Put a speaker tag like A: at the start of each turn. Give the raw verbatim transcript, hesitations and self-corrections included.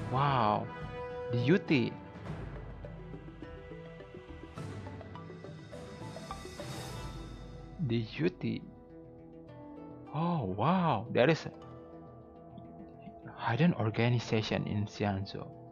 A: Wow, the YUTIE. The YUTIE. Oh wow, there is a hidden organization in Xianzhou.